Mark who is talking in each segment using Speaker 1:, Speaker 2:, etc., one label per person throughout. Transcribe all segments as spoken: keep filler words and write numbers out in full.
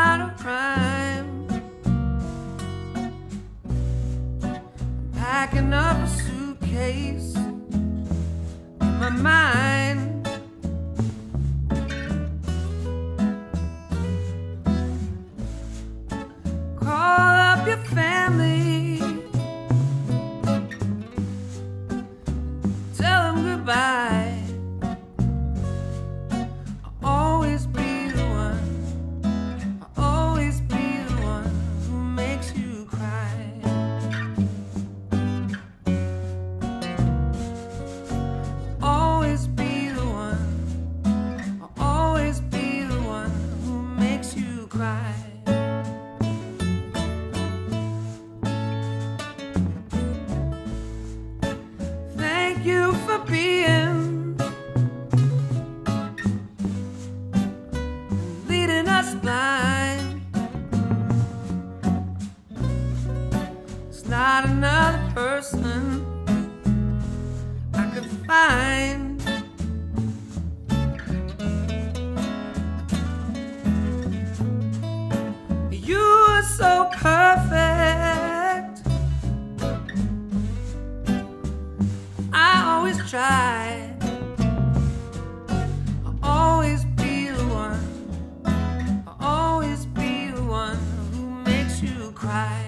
Speaker 1: write a rhyme. Packing up a suitcase in my mind. Call up your family, tell them goodbye. Not another person I could find. You are so perfect. I always try. I'll always be the one. I'll always be the one who makes you cry.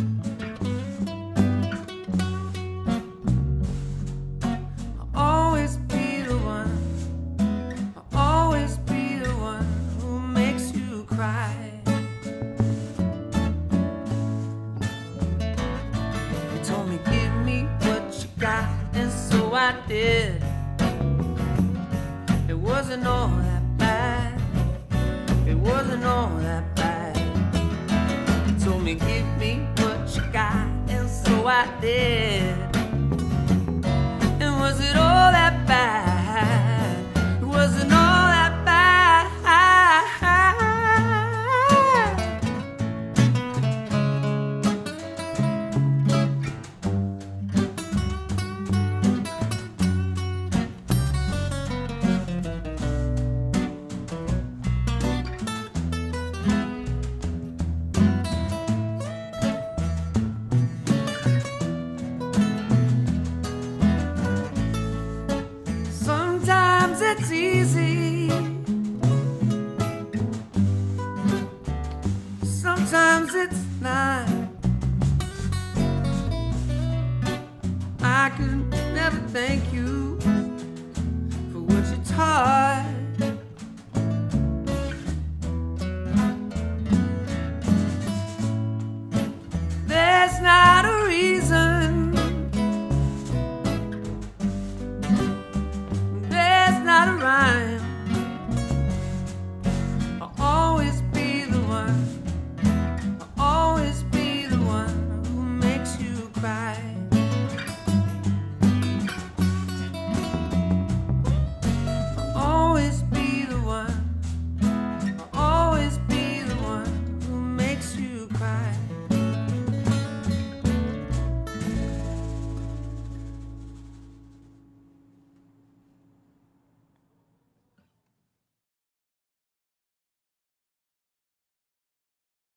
Speaker 1: I did. It wasn't all that bad. It wasn't all that bad. You told me give me what you got, and so I did. And was it all that bad? It wasn't all that bad. It's easy. Sometimes it's not. I could never thank